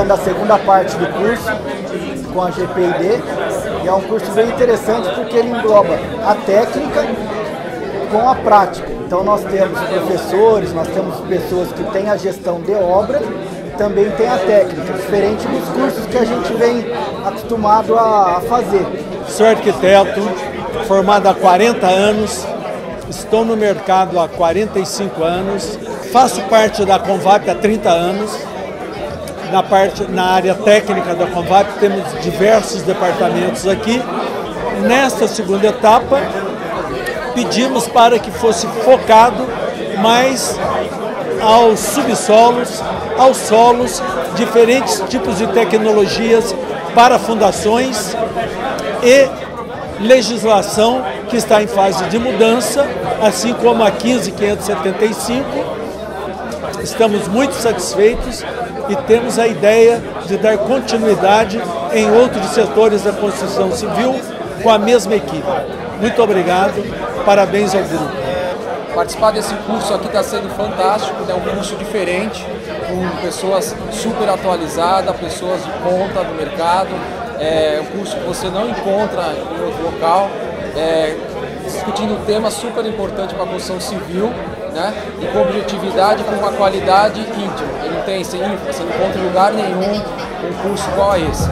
fazendo a segunda parte do curso com a GPID, e é um curso bem interessante porque ele engloba a técnica com a prática. Então nós temos professores, nós temos pessoas que têm a gestão de obra, também tem a técnica, diferente dos cursos que a gente vem acostumado a fazer. Sou arquiteto, formado há 40 anos, estou no mercado há 45 anos, faço parte da Convap há 30 anos. Na área técnica da Convap temos diversos departamentos aqui. Nesta segunda etapa, pedimos para que fosse focado mais aos subsolos, aos solos, diferentes tipos de tecnologias para fundações e legislação que está em fase de mudança, assim como a 15.575. Estamos muito satisfeitos e temos a ideia de dar continuidade em outros setores da construção civil com a mesma equipe. Muito obrigado, parabéns ao grupo. Participar desse curso aqui está sendo fantástico, é um curso diferente, com pessoas super atualizadas, pessoas de ponta do mercado, é um curso que você não encontra em outro local, discutindo um tema super importante para a construção civil, né? E com objetividade, com uma qualidade íntima. Ele não tem, você não encontra em lugar nenhum um curso igual a esse.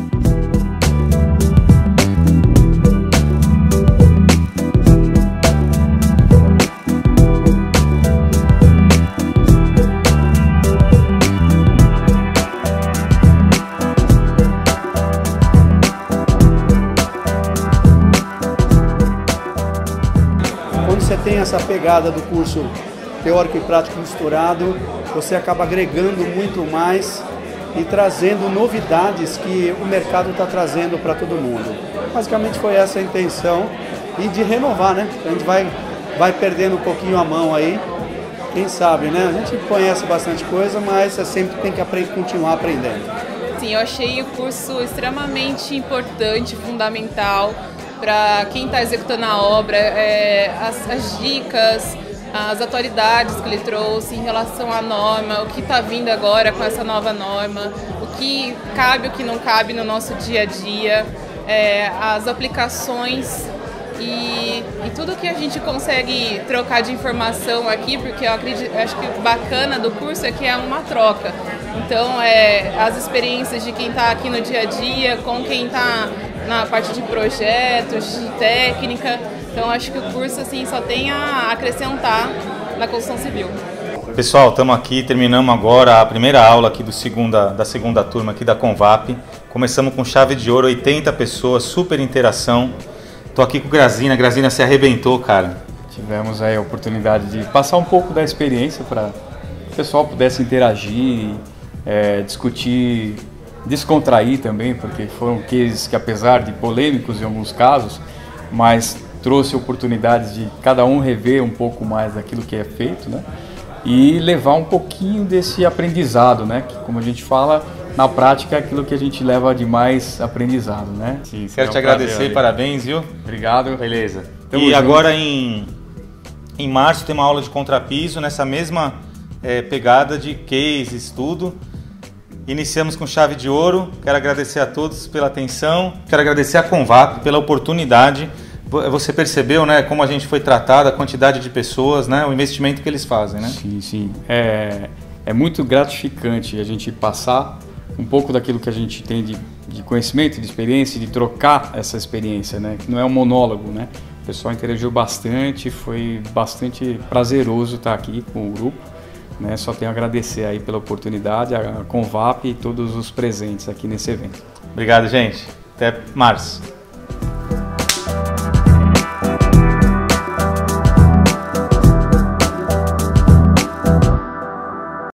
Quando você tem essa pegada do curso teórico e prático misturado, você acaba agregando muito mais e trazendo novidades que o mercado está trazendo para todo mundo. Basicamente foi essa a intenção, e de renovar, né? A gente vai perdendo um pouquinho a mão aí, quem sabe, né? A gente conhece bastante coisa, mas você sempre tem que continuar aprendendo. Sim, eu achei o curso extremamente importante, fundamental, para quem está executando a obra, as dicas, as atualidades que ele trouxe em relação à norma, o que está vindo agora com essa nova norma, o que cabe, o que não cabe no nosso dia a dia, as aplicações e tudo que a gente consegue trocar de informação aqui, porque eu acho que o bacana do curso é que é uma troca. Então, as experiências de quem está aqui no dia a dia, com quem está na parte de projetos, de técnica. Então acho que o curso assim só tem a acrescentar na construção civil. Pessoal, estamos aqui, terminamos agora a primeira aula aqui da segunda turma aqui da Convap. Começamos com chave de ouro, 80 pessoas, super interação. Estou aqui com o Grazina, se arrebentou, cara. Tivemos aí a oportunidade de passar um pouco da experiência para o pessoal pudesse interagir, discutir, descontrair também, porque foram cases que, apesar de polêmicos em alguns casos, mas trouxe oportunidades de cada um rever um pouco mais daquilo que é feito, né? E levar um pouquinho desse aprendizado, né? Que, como a gente fala, na prática é aquilo que a gente leva de mais aprendizado, né? Sim, quero te agradecer, parabéns, viu? Obrigado. Beleza. Tamo e junto. Agora em março tem uma aula de contrapiso, nessa mesma pegada de cases, tudo. Iniciamos com chave de ouro. Quero agradecer a todos pela atenção. Quero agradecer a Convap pela oportunidade. Você percebeu, né, como a gente foi tratado, a quantidade de pessoas, né, o investimento que eles fazem, né? Sim, sim. É muito gratificante a gente passar um pouco daquilo que a gente tem de conhecimento, de experiência, de trocar essa experiência, né? Que não é um monólogo, né? O pessoal interagiu bastante, foi bastante prazeroso estar aqui com o grupo. Né, só tenho a agradecer aí pela oportunidade, a Convap e todos os presentes aqui nesse evento. Obrigado, gente. Até março.